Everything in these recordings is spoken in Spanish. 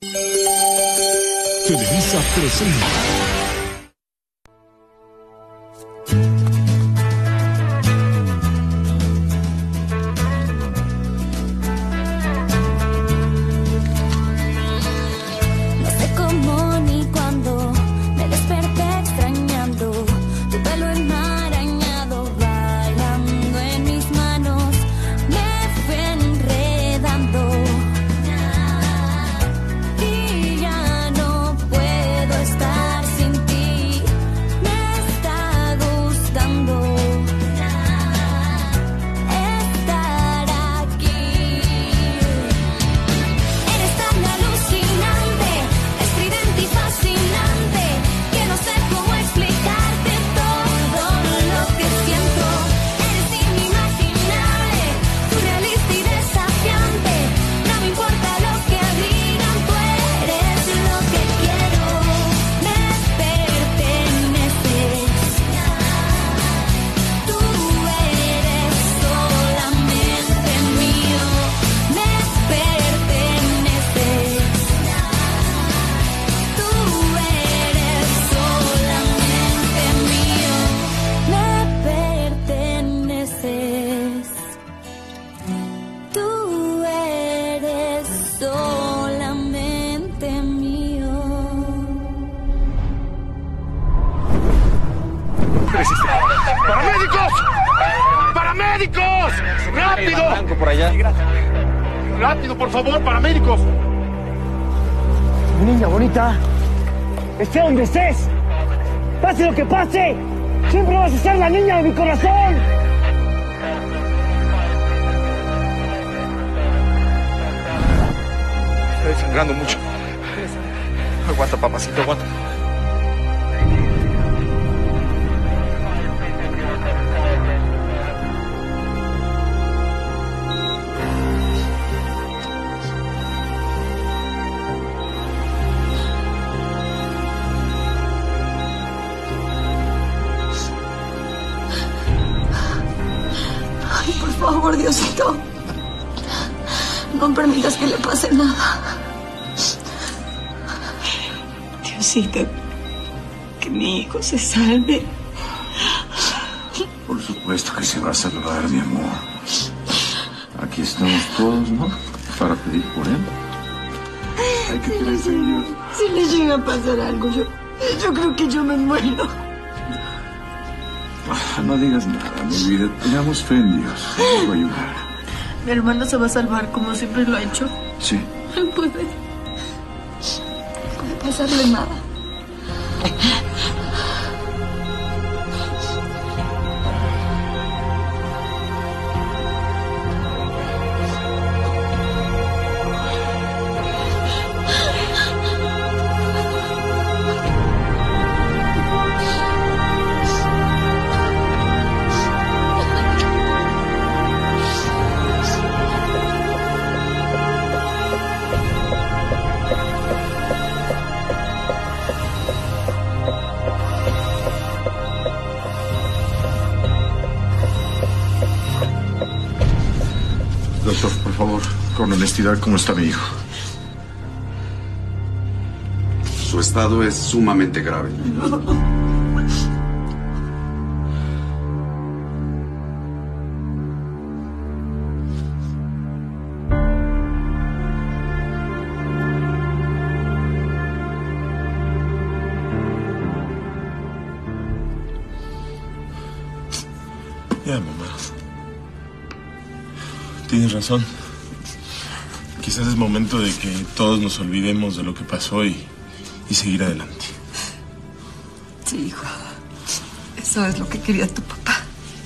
Televisa presenta. No sé cómo ni cuándo me desperté extrañando tu pelo enmarañado bailando en mis manos. Me fui enredando y ya no puedo estar sin ti. Me está gustando estar aquí. Eres tan alucinante, estridente y fascinante, que no sé cómo explicarte todo lo que siento. Eres inimaginable, surrealista y desafiante. No me importa lo que digan, tú eres lo que quiero. Me perteneces, tú eres solamente mío. Me perteneces, tú eres solamente mío. Me perteneces, tú eres solamente mío. ¡Paramédicos! ¡Paramédicos! ¡Rápido! Por allá. ¡Rápido, por favor, paramédicos! Niña bonita, esté donde estés, pase lo que pase, siempre vas a ser la niña de mi corazón. Está desangrando mucho. Aguanta, papacito, aguanta. Ay, por favor, Diosito, no permitas que le pase nada. Diosito, que mi hijo se salve. Por supuesto que se va a salvar, mi amor. Aquí estamos todos, ¿no? Para pedir por él. Hay que creerse en Dios. Si le llega a pasar algo, yo creo que yo me muero. No digas nada, mi vida. Tengamos fe en Dios. Él va a ayudar. Mi hermano se va a salvar como siempre lo ha hecho. Sí. No puede pasarle nada. Doctor, por favor, con honestidad, ¿cómo está mi hijo? Su estado es sumamente grave. Ya, mamá. Tienes razón. Quizás es momento de que todos nos olvidemos de lo que pasó y seguir adelante. Sí, hijo. Eso es lo que quería tu papá.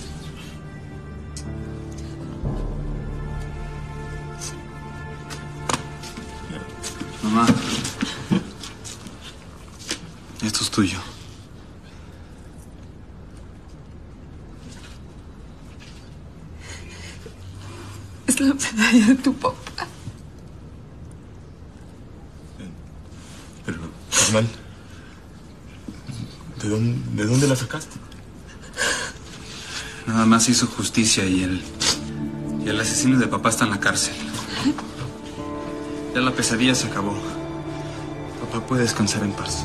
Mamá. Esto es tuyo. Es la medalla de tu papá. Pero, carnal, ¿de dónde la sacaste? Nada más hizo justicia y el asesino de papá está en la cárcel. Ya la pesadilla se acabó. Papá puede descansar en paz.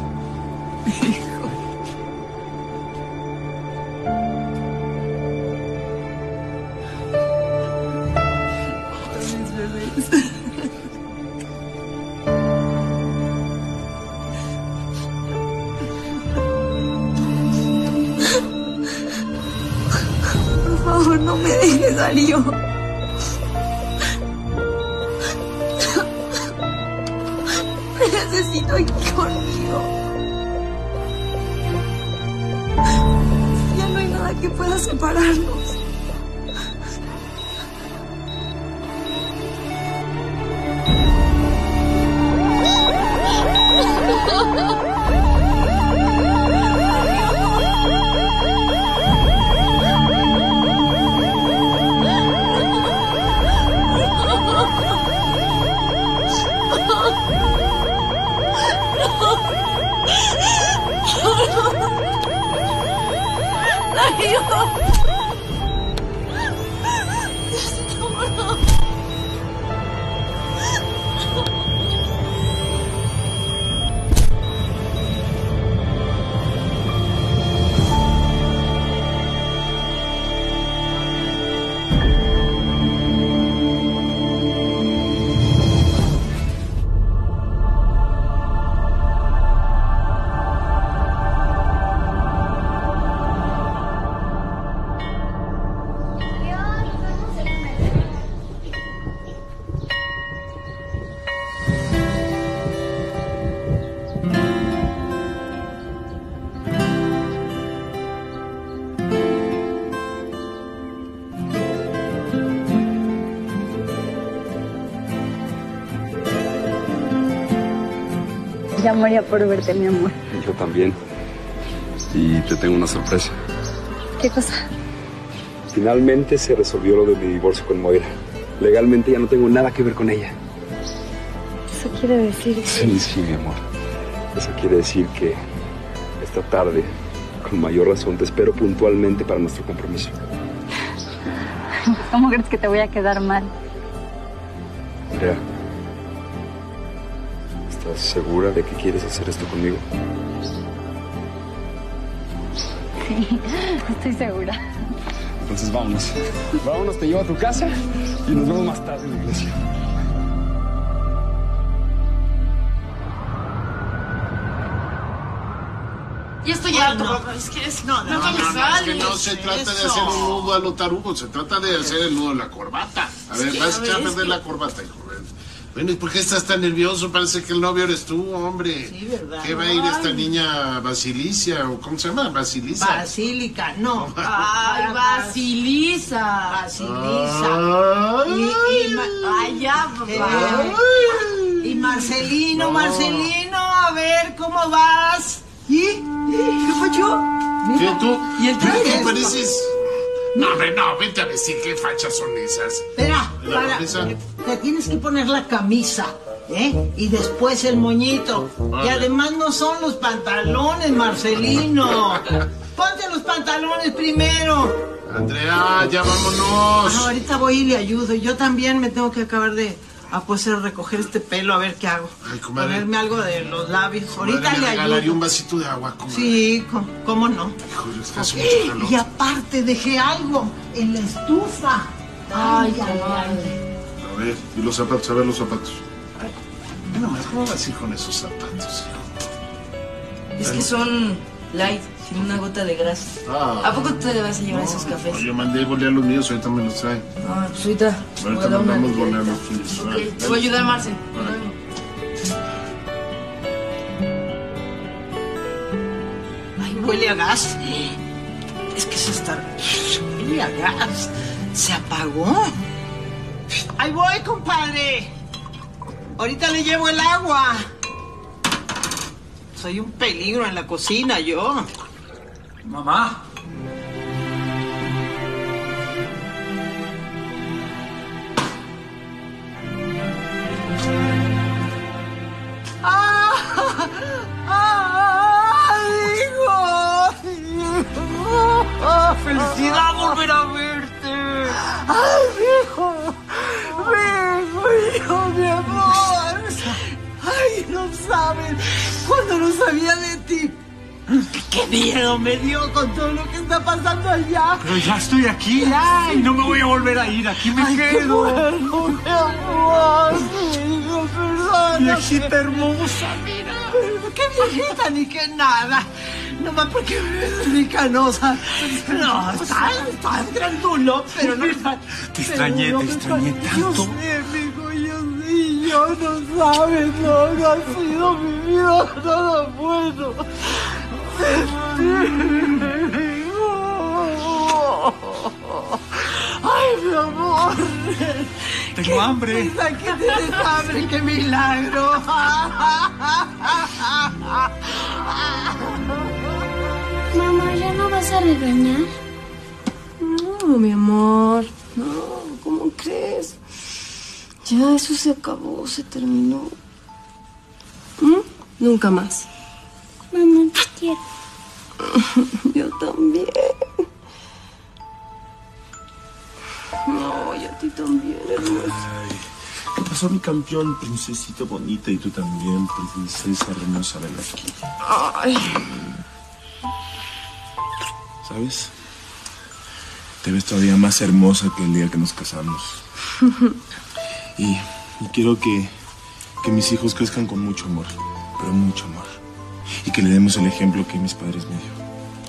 Por favor, no me dejes, Darío. Me necesito aquí conmigo. Ya no hay nada que pueda separarnos. Ya moría por verte, mi amor. Yo también. Y te tengo una sorpresa. ¿Qué cosa? Finalmente se resolvió lo de mi divorcio con Moira. Legalmente ya no tengo nada que ver con ella. Eso quiere decir que... Sí, mi amor. Eso quiere decir que esta tarde, con mayor razón, te espero puntualmente para nuestro compromiso. ¿Cómo crees que te voy a quedar mal? Andrea, ¿estás segura de que quieres hacer esto conmigo? Sí, estoy segura. Entonces vámonos. Vámonos, te llevo a tu casa y nos vemos más tarde en la iglesia. Ya estoy harto, papá. Es que es... No, es que no se trata de hacer un nudo a lo tarugo, se trata de hacer el nudo a la corbata. A ver, vas a echar a perder la corbata, hijo. Bueno, ¿y por qué estás tan nervioso? Parece que el novio eres tú, hombre. Sí, ¿verdad? ¿Qué va a ir esta niña Basilicia? ¿O cómo se llama? ¿Basilisa? Basílica, no. Ay, Basilisa. Basilisa. Ay, ya, papá. Y Marcelino, a ver, ¿cómo vas? ¿Y? ¿Qué fue yo? ¿Qué tú? ¿Y el traje? ¿Qué pareces? No, hombre, no, vente a decir qué fachas son esas. Espera, te tienes que poner la camisa, ¿eh? Y después el moñito. Vale. Y además no son los pantalones, Marcelino. Ponte los pantalones primero. Andrea, ya vámonos. Ahorita voy y le ayudo. Yo también me tengo que acabar de recoger este pelo, a ver qué hago. Ay, comadre. Ponerme algo de los labios. Comadre, Ahorita me le regalaría ayudo. un vasito de agua, comadre. Sí, ¿cómo no? Híjole, es que hace mucho calor. Y aparte dejé algo en la estufa. Ay, A ver, y los zapatos, a ver los zapatos. No más, ¿cómo vas a ir con esos zapatos, hijo? Es que son light, sin una gota de grasa. ¿A poco te vas a llevar esos cafés? No, yo mandé a bolear los míos, ahorita me los traen. Ah, pues ahorita. Ahorita mandamos bolear los tuyos. Ok, te voy a ayudar, Marce. Ay, huele a gas. Es que se está... Huele a gas. ¿Se apagó? Ahí voy, compadre. Ahorita le llevo el agua. Soy un peligro en la cocina, yo. Mamá. ¡Felicidad volver a verte! ¡Ay, hijo! ¡Mi hijo, mi amor! ¡Ay! no sabes cuando no sabía de ti. ¡Qué miedo me dio con todo lo que está pasando allá! Pero ya estoy aquí, ya, y no me voy a volver a ir. Aquí me quedo. Bueno, mi amor, hijo, perdona. Viejita hermosa, mira. ¡Qué viejita ni qué nada! Nomás porque eres muy canosa. No, estás grandulo, pero no estás... Te extrañé tanto. Yo sé, mijo, yo no sabes, no ha sido mi vida nada bueno. Ay, mi amor. Tengo hambre. ¿Qué tienes hambre? ¡Qué milagro! Mamá, ¿ya no vas a regañar? No, mi amor. No, ¿cómo crees? Ya eso se acabó, se terminó. Nunca más. Mamá, te quiero. Yo también. No, y a ti también, hermosa. ¿Qué pasó, mi campeón? Princesita bonita, y tú también, princesa hermosa, ven aquí. Ay. ¿Sabes? Te ves todavía más hermosa que el día que nos casamos. Y quiero que mis hijos crezcan con mucho amor, pero mucho amor. Y que le demos el ejemplo que mis padres me dieron.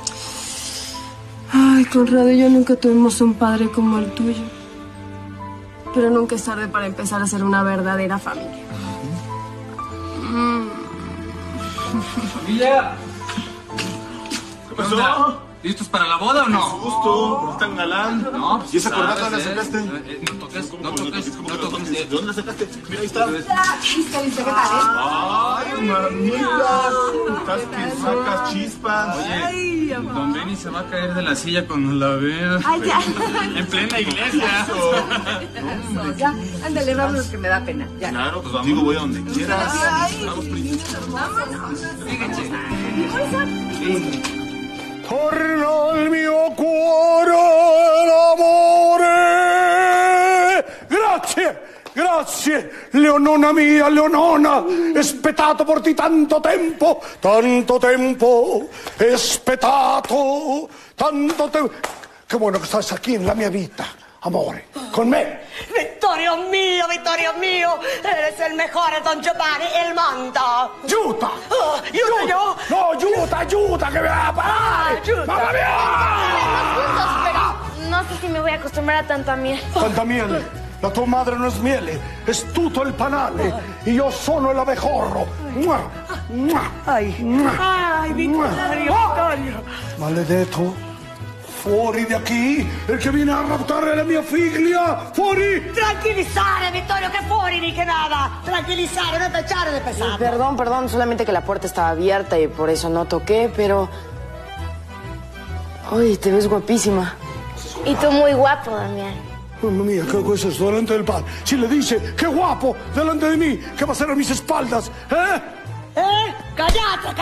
Ay, Conrado y yo nunca tuvimos un padre como el tuyo. Pero nunca es tarde para empezar a ser una verdadera familia. ¡Familia! ¿Qué pasó? ¿Listos para la boda o no? Justo, ¿por qué tan galán? No, pues, ¿Y esa corbata la sacaste? No toques. ¿De dónde la sacaste? Mira, ahí está. ¿Viste qué tal, ¡Ay, mamita! Estás que sacas chispas. Oye, don Benny se va a caer de la silla cuando la vea. Ay, ya. En plena iglesia. Ya, ándale, vámonos que me da pena. Ya. Claro, pues contigo voy a donde quieras. Vamos, princesa. Torna al mio cuore l'amore. Grazie, Leonona mia, Leonona. Aspettato por ti tanto tempo, aspettato tanto tempo. Qué bueno que estás aquí en la mia vita, amore, con me. Vittorio mio, eres el mejor, Don Giovanni, el mando. ¡Giuta! ¿Aiuto yo? No, ayuda, que me va a parar. ¡Mamma mia! Pero no sé si me voy a acostumbrar a tanta miel. Tanta miele. La tua madre non è miele, è tutto il panale. Io sono l'abejorro. Ay, Vittorio. Maledetto, fuori da qui, el que viene a raptare la mia figlia. Fuori. Tranquilizare, Vittorio, que fuori ni que nada. Tranquilizare, no te echare de pesado. Perdón, solamente que la puerta estaba abierta y por eso no toqué, pero... Oye, te ves guapísima. Y tú muy guapo, Damián. Mamma mia, che questo è delante del padre. Si le dice, che guapo, delante de mí, que va a ser a mis espaldas, Cállate.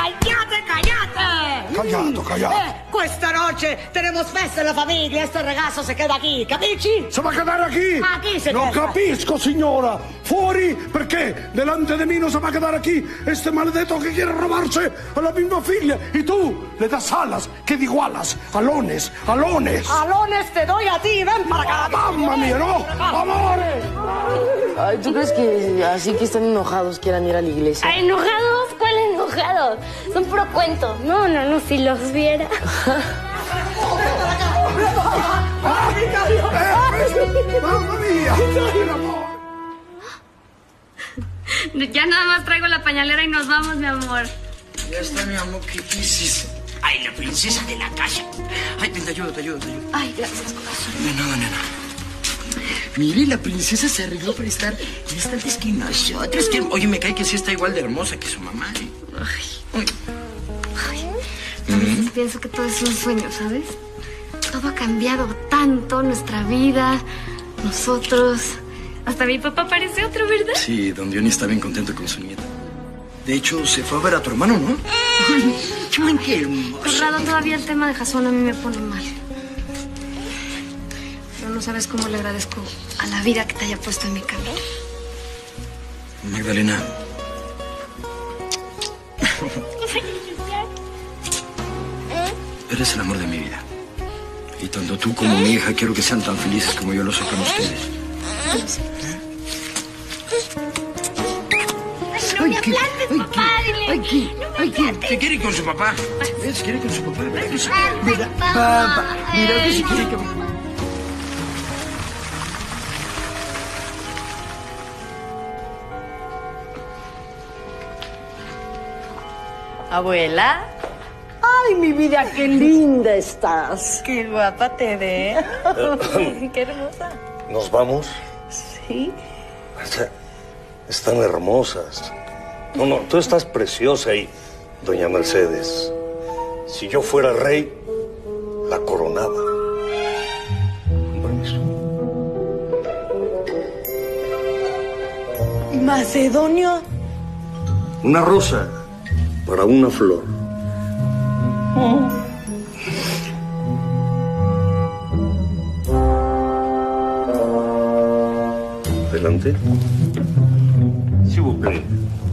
Callato. Questa noche tenemos festa en la familia, este ragazzo se queda aquí, capisci? Se va a quedar aquí. Aquí se No queda. capisco, signora. Fuori, perché delante de mí no se va a quedar aquí este maledetto que quiere robarse a la misma figlia. Y tú le das alas, que digo alas, alones. Alones te doy a ti, ven para acá. Mamma mia, no, amore. Ay, ¿tú crees que así que están enojados quieran ir a la iglesia? ¿Ay, enojados? ¿Cuál enojados? Son puro cuento. No, si los viera. Mamma mia. Ya nada más traigo la pañalera y nos vamos, mi amor. Ya está, mi amor, ¿qué dices? Ay, la princesa de la casa. Ay, ven, te ayudo. Ay, gracias, corazón. De nada. Mire, la princesa se arregló para estar más antes que nosotros. Oye, me cae que sí está igual de hermosa que su mamá, ¿eh? A veces pienso que todo es un sueño, ¿sabes? Todo ha cambiado tanto, nuestra vida, nosotros. Hasta mi papá parece otro, ¿verdad? Sí, don Diony está bien contento con su nieta. De hecho, se fue a ver a tu hermano, ¿no? Qué hermoso. Conrado, todavía el tema de Jason a mí me pone mal. Pero no sabes cómo le agradezco a la vida que te haya puesto en mi camino. Magdalena, Eres el amor de mi vida. Y tanto tú como mi hija quiero que sean tan felices como yo lo soy con ustedes. No me aplantes, papá, dile. ¿Qué quiere ir con su papá? ¿Se quiere ir con su papá? Mira, papá. Mira que se quiere que... Abuela. Ay, mi vida, qué linda estás. Qué guapa te ve. Qué hermosa. ¿Nos vamos? Sí. Están hermosas. No, tú estás preciosa y, doña Mercedes, si yo fuera rey, la coronaba. Macedonio. Una rosa para una flor. Adelante. S'il vous plaît.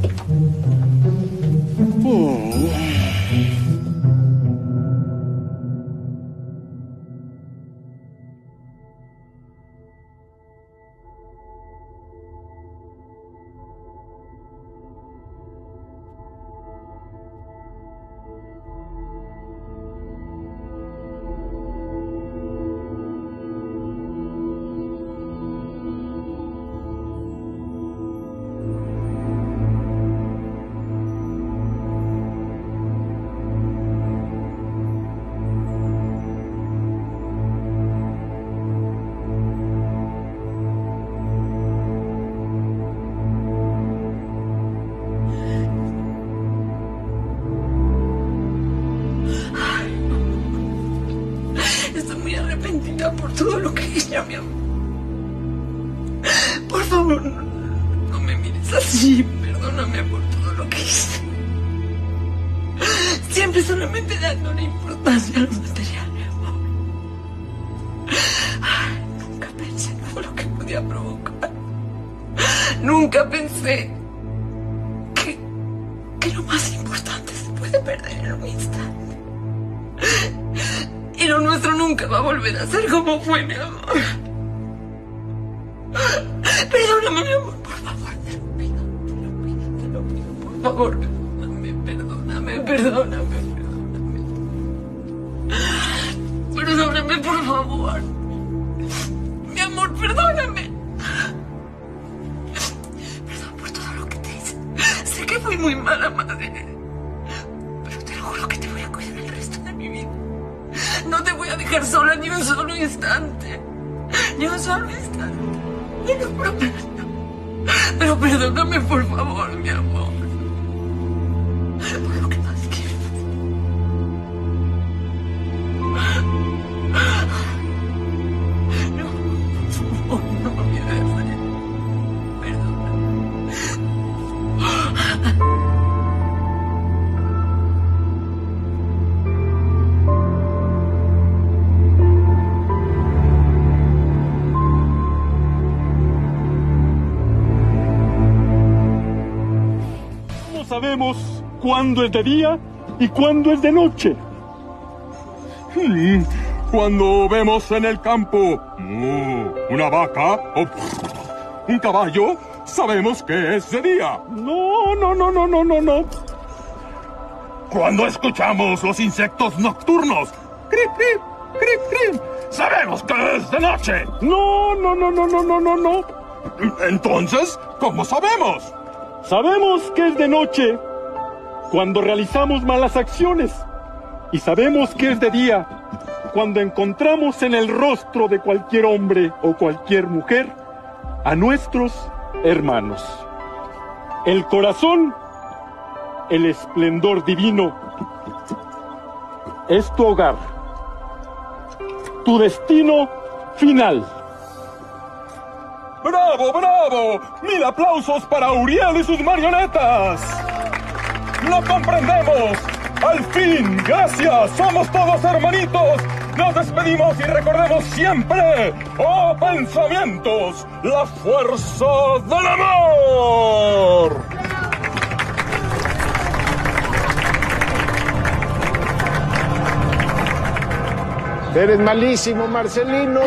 Por todo lo que ella me amó. Por favor, no me mires así. Perdóname por todo lo que hice. Siempre solamente dándole importancia a lo material, mi amor. Ay, nunca pensé en todo lo que podía provocar. Nunca pensé que lo más importante se puede perder en un instante. Y lo nuestro nunca va a volver a ser como fue, mi amor. Perdóname, mi amor, por favor, te lo pido, por favor, perdóname, perdóname, por favor. Mi amor, perdóname. Perdón por todo lo que te hice. Sé que fui muy mala madre, pero te lo juro que te voy a cuidar el resto de mi vida. No te voy a dejar sola ni un solo instante. Ni un solo instante. Te lo prometo. Pero perdóname, por favor, mi amor. Por lo que más quiero. No me voy a hacer. Sabemos cuándo es de día y cuándo es de noche. Cuando vemos en el campo una vaca o un caballo, sabemos que es de día. No. Cuando escuchamos los insectos nocturnos, crip, crip, crip, crip, sabemos que es de noche. No. Entonces, ¿cómo sabemos? Sabemos que es de noche cuando realizamos malas acciones y sabemos que es de día cuando encontramos en el rostro de cualquier hombre o cualquier mujer a nuestros hermanos. El corazón, el esplendor divino, es tu hogar, tu destino final. ¡Bravo, bravo! ¡1000 aplausos para Uriel y sus marionetas! ¡Lo comprendemos! ¡Al fin! ¡Gracias! ¡Somos todos hermanitos! ¡Nos despedimos y recordemos siempre! ¡Oh, pensamientos! ¡La fuerza del amor! Eres malísimo, Marcelino.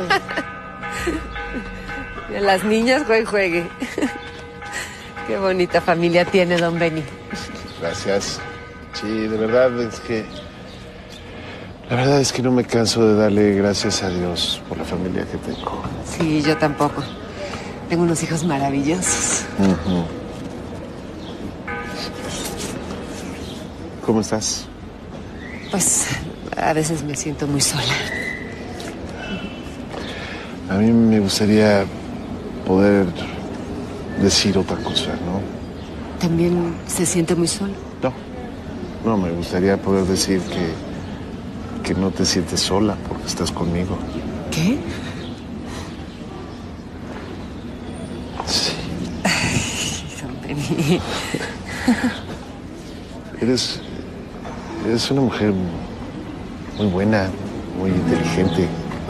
Las niñas juegue. Qué bonita familia tiene don Benny. Gracias. Sí, de verdad es que... La verdad es que no me canso de darle gracias a Dios por la familia que tengo. Sí, yo tampoco. Tengo unos hijos maravillosos. ¿Cómo estás? Pues a veces me siento muy sola. A mí me gustaría poder decir otra cosa, ¿no? ¿También se siente muy solo? No, me gustaría poder decir que no te sientes sola porque estás conmigo. ¿Qué? Sí. Ay, don Benny. Eres una mujer muy buena, muy inteligente.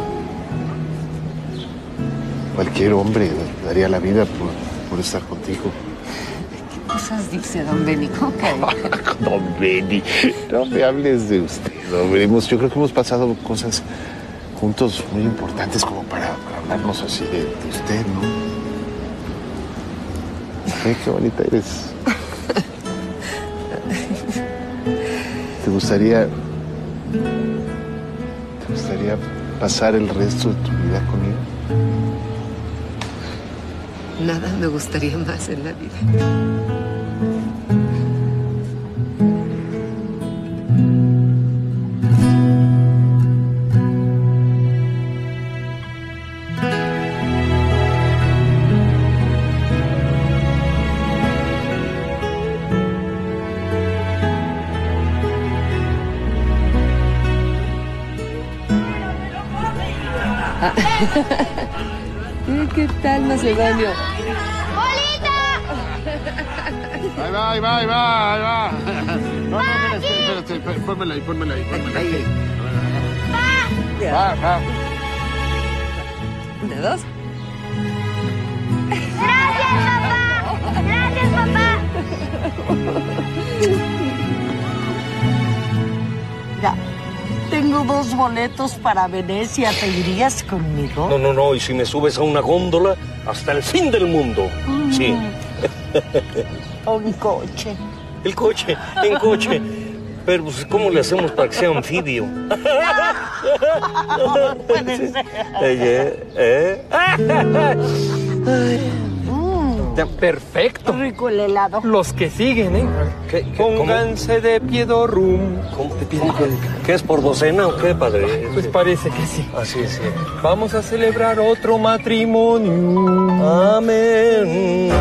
Cualquier hombre daría la vida por estar contigo. ¿Qué cosas dice don Benny? ¿Cómo que? Don Benny, no me hables de usted. Yo creo que hemos pasado cosas juntos muy importantes como para hablarnos así de usted, ¿no? Qué bonita eres. ¿Te gustaría pasar el resto de tu vida conmigo? Nada me gustaría más en la vida. ¿Qué tal, Macedonio? Ahí va. No, espérate. Pónmela ahí. Va. ¿De dos? Gracias, papá. Ya, tengo 2 boletos para Venecia. ¿Te irías conmigo? No. Y si me subes a una góndola, hasta el fin del mundo. Sí. O un coche. El coche, en coche. Pero, pues, ¿cómo le hacemos para que sea anfibio? No puede ser. Ya, perfecto. Rico el helado. Los que siguen, ¿eh? Pónganse de pie, rum. ¿Cómo de pie? ¿Qué es por docena o qué, padre? Pues parece que sí. Así sí. Vamos a celebrar otro matrimonio. Amén.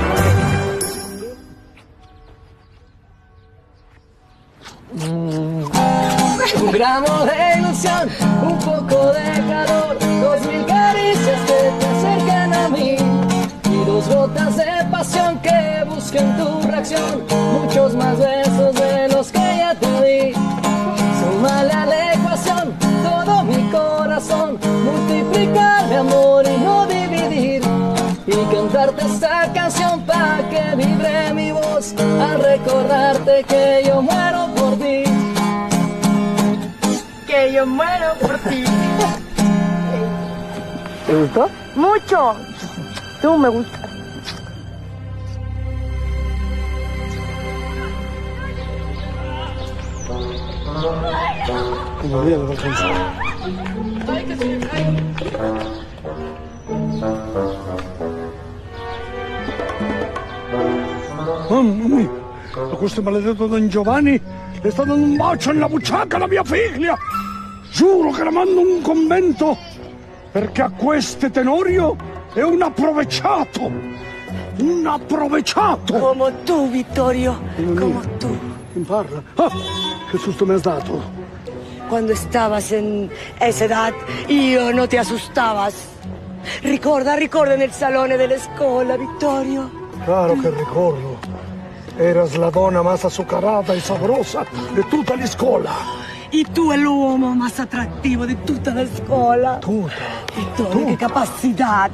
Un gramo de ilusión, un poco de calor, 2000 caricias que te acercan a mí y 2 gotas de pasión que busquen tu reacción, muchos más besos de los que ya te di. Súmale a la ecuación todo mi corazón, multiplicar mi amor y no dividir, y cantarte esta canción para que vibre mi voz al recordarte que yo muero por ti. Que yo muero por ti. ¿Te gustó? Mucho. Tú me gustas. Todavía no alcanza. Mamma mia, a questo maledetto Don Giovanni le sta dando un bacio nella bucciacca alla mia figlia. Giuro che la mando in un convento, perché a questo Tenorio è un approvecciato. Un approvecciato. Como tú, Vittorio. Como tú. ¿Quién parla? Ah, che susto me has dato. Cuando estabas en esa edad, io no te asustabas. Ricorda nel salone della scuola, Vittorio. Claro che ricordo. Eras la donna más azucarata y sabrosa de tutta la scuola. Y tú el uomo más atractivo de tutta la scuola. Vittorio, qué capacidad.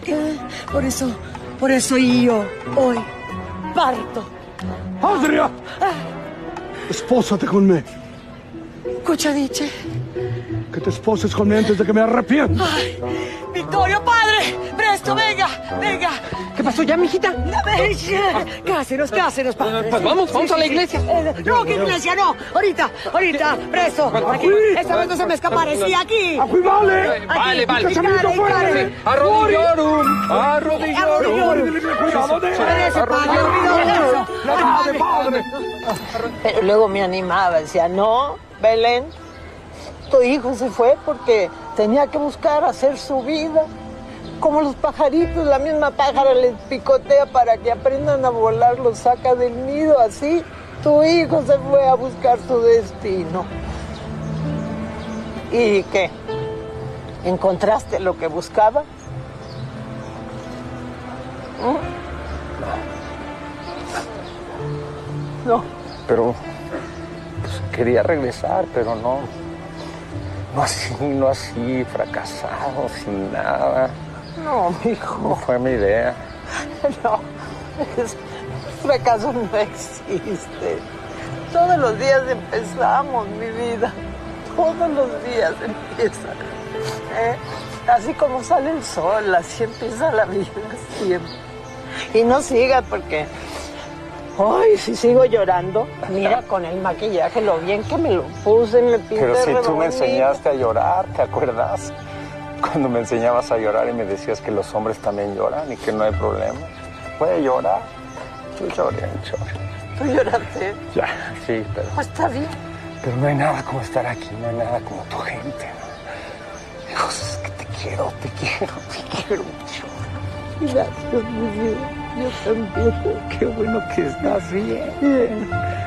Por eso io hoy parto. Adria! Sposate con me. Cosa dice? Que te esposes conmigo antes de que me arrepienta. Ay, Vittorio, padre, presto, venga, venga. ¿Qué pasó ya, mijita? Cásenos, padre. Pues vamos a la iglesia. No, ¿qué iglesia? No, ahorita, presto. Aquí, esta vez no se me escapará, sí, aquí. ¡Aquí vale! Vale. Encare. Arrodillorum. Cuidado de padre. Pero luego me animaba, decía, no, Belén, tu hijo se fue porque tenía que buscar hacer su vida. Como los pajaritos, la misma pájara les picotea para que aprendan a volar, los saca del nido, así. Tu hijo se fue a buscar su destino. ¿Y qué? ¿Encontraste lo que buscaba? No. Pero pues, quería regresar, pero no así, fracasado, sin nada. No, mijo. No fue mi idea. No, fracaso no existe. Todos los días empezamos, mi vida. Todos los días empieza. Así como sale el sol, así empieza la vida siempre. Y no sigas porque... Ay, si sigo llorando, mira con el maquillaje lo bien que me lo puse, me pinté. Pero si tú me bonito. enseñaste a llorar, ¿te acuerdas? Cuando me enseñabas a llorar y me decías que los hombres también lloran y que no hay problema. Puede llorar. Yo lloré. ¿Tú lloraste? Ya, sí, pero... Pues está bien. Pero no hay nada como estar aquí, no hay nada como tu gente, ¿no? Hijos, es que te quiero mucho. Gracias, mi vida. Yo también. Qué bueno que estás bien.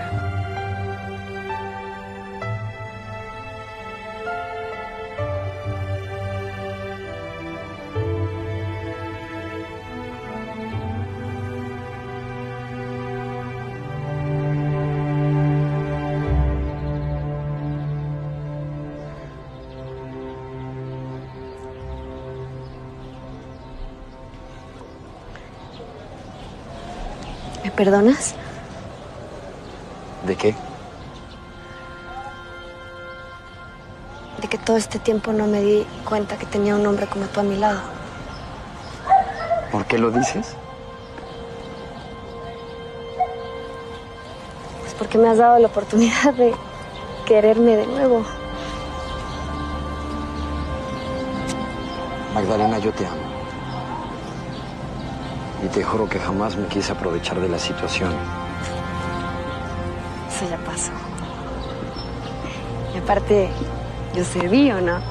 ¿Me perdonas? ¿De qué? De que todo este tiempo no me di cuenta que tenía un hombre como tú a mi lado. ¿Por qué lo dices? Pues porque me has dado la oportunidad de quererme de nuevo. Magdalena, yo te amo. Y te juro que jamás me quise aprovechar de la situación. Eso ya pasó. Y aparte, yo serví, ¿o no?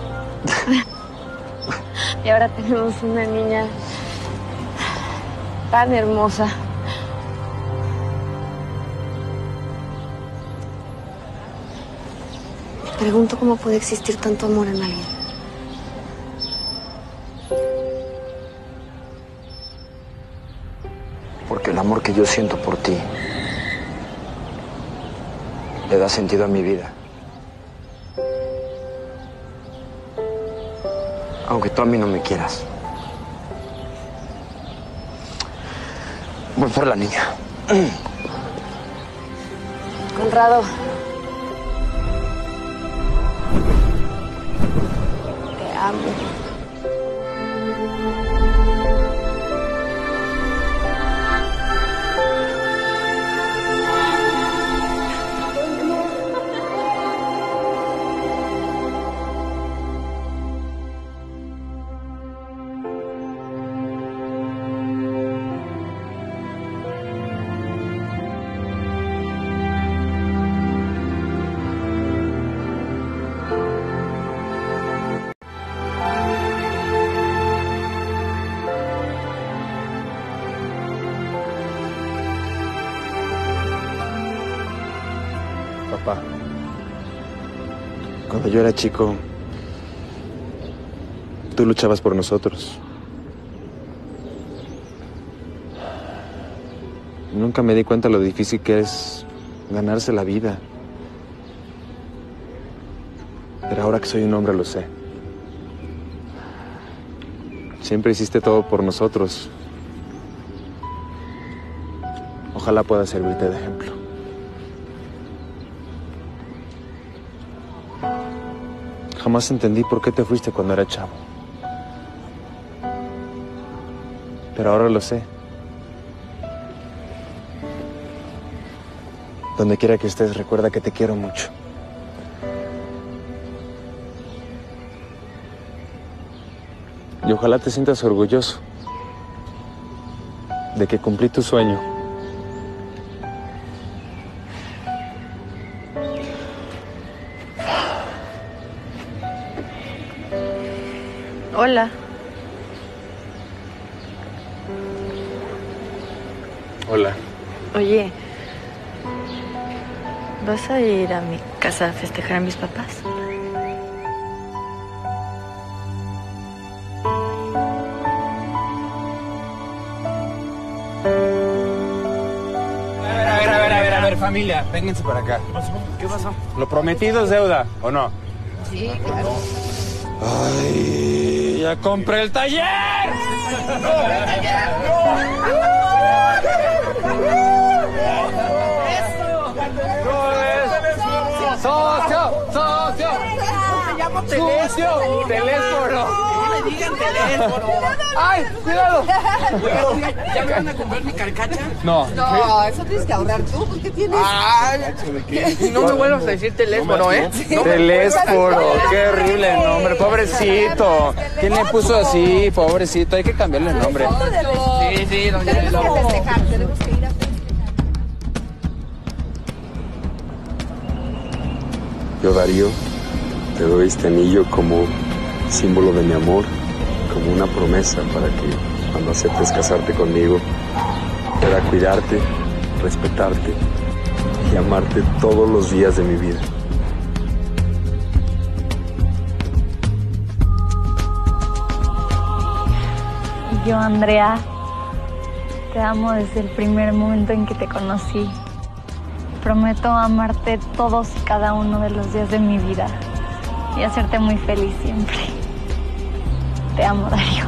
Y ahora tenemos una niña tan hermosa. Me pregunto cómo puede existir tanto amor en alguien. Porque el amor que yo siento por ti le da sentido a mi vida. Aunque tú a mí no me quieras. Voy por la niña. Conrado. Te amo. Papá, cuando yo era chico, tú luchabas por nosotros. Nunca me di cuenta lo difícil que es ganarse la vida. Pero ahora que soy un hombre lo sé. Siempre hiciste todo por nosotros. Ojalá pueda servirte de ejemplo. Jamás entendí por qué te fuiste cuando era chavo. Pero ahora lo sé. Donde quiera que estés, recuerda que te quiero mucho. Y ojalá te sientas orgulloso de que cumplí tu sueño. Hola. Hola. Oye, ¿vas a ir a mi casa a festejar a mis papás? A ver, familia, vénganse para acá. ¿Qué pasó? ¿Lo prometido es deuda, o no? Sí, claro. ¡Ay! ¡Ya compré el taller! ¡Socio! ¡Socio! Se llama ¡Socio! ¡Teléfono! No me digan teléfono. ¡Ay! ¡Cuidado! ¿Ya me van a comprar mi carcacha? No. No, eso tienes que ahorrar tú, pues ¿qué tienes? Ay, no me vuelvas a decir teléfono, ¿eh? No me Teléfono, qué horrible el nombre, pobrecito. ¿Quién le puso así? Pobrecito, hay que cambiarle el nombre. Sí, sí, doña Tenemos que festejar, tenemos que ir a festejar. Yo, Darío, te doy este anillo como símbolo de mi amor, como una promesa para que cuando aceptes casarte conmigo, pueda cuidarte, respetarte y amarte todos los días de mi vida. Yo, Andrea, te amo desde el primer momento en que te conocí. Prometo amarte todos y cada uno de los días de mi vida y hacerte muy feliz siempre. Te amo, Darío.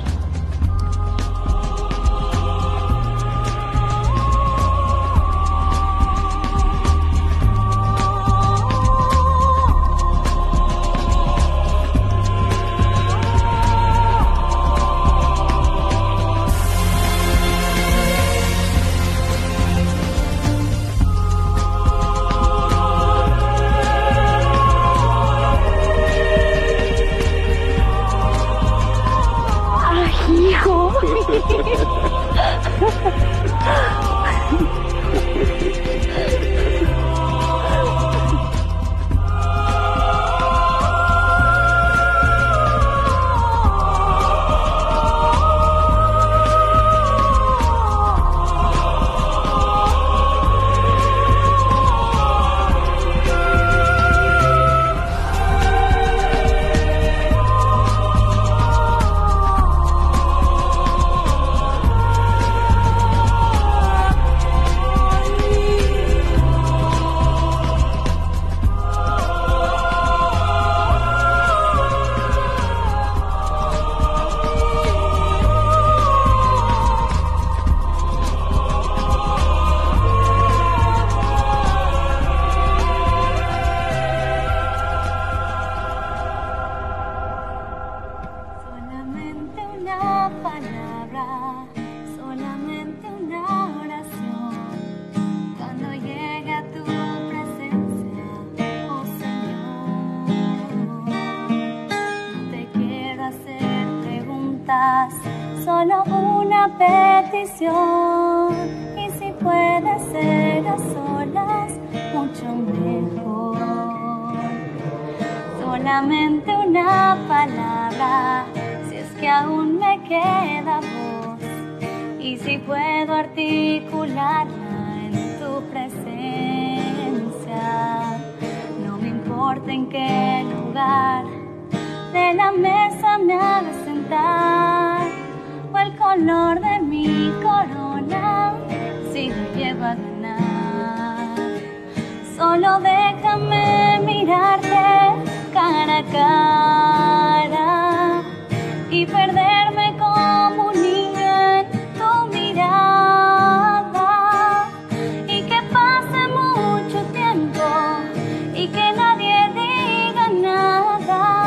Solo una petición, y si puede ser a solas, mucho mejor. Solamente una palabra, si es que aún me queda voz, y si puedo articularla en tu presencia. No me importa en qué lugar de la mesa me hagas sentar, o el color de mi corona si me lleva a ganar. Solo déjame mirarte cara a cara y perderme como un niño en tu mirada, y que pase mucho tiempo y que nadie diga nada.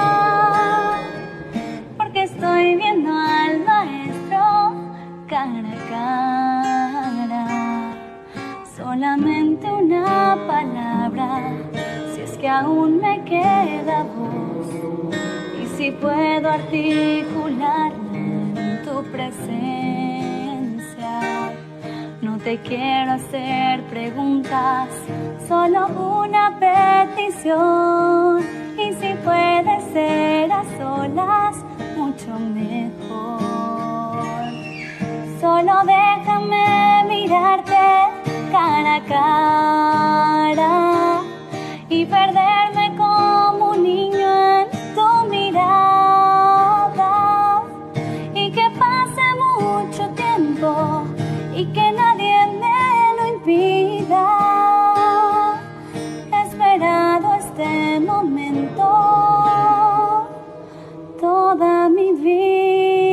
solamente una palabra, si es que aún me queda voz, y si puedo articularla en tu presencia. No te quiero hacer preguntas, solo una petición, y si puede ser a solas, mucho mejor. Solo déjame mirarte cara a cara y perderme como un niño en tu mirada, y que pase mucho tiempo y que nadie me lo impida. He esperado este momento toda mi vida.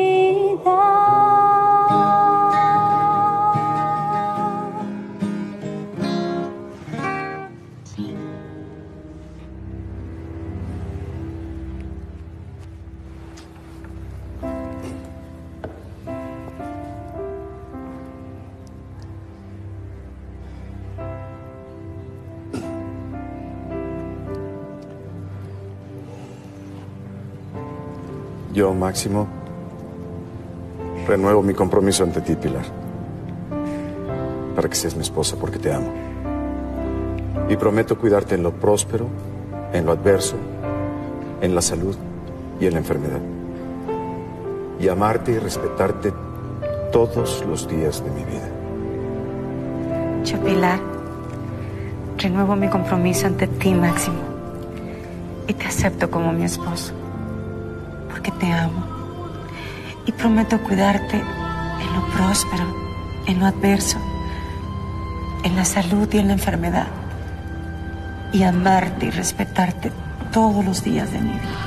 Yo, Máximo, renuevo mi compromiso ante ti, Pilar, para que seas mi esposa, porque te amo. Y prometo cuidarte en lo próspero, en lo adverso, en la salud y en la enfermedad. Y amarte y respetarte todos los días de mi vida. Yo, Pilar, renuevo mi compromiso ante ti, Máximo, y te acepto como mi esposo, porque te amo. Y prometo cuidarte en lo próspero, en lo adverso, en la salud y en la enfermedad. Y amarte y respetarte todos los días de mi vida.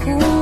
oscuro.